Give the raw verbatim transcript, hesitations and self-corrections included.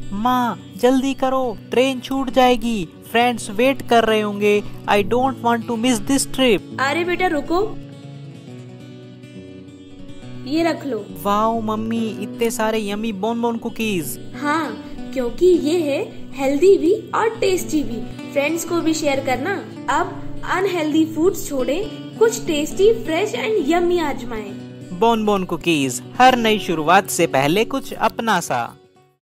माँ जल्दी करो, ट्रेन छूट जाएगी, फ्रेंड्स वेट कर रहे होंगे। I don't want to miss this trip. अरे बेटा रुको, ये रख लो। वाओ मम्मी, इतने सारे यमी बोन-बोन कुकीज। हाँ, क्योंकि ये है हेल्दी भी और टेस्टी भी। फ्रेंड्स को भी शेयर करना। अब अनहेल्दी फूड्स छोड़े, कुछ टेस्टी, फ्रेश एंड यम्मी आजमाएं। बोन बोन कुकीज, हर नई शुरुआत से पहले कुछ अपना सा।